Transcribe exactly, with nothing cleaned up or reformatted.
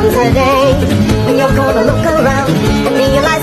comes a day when you're gonna look around and realize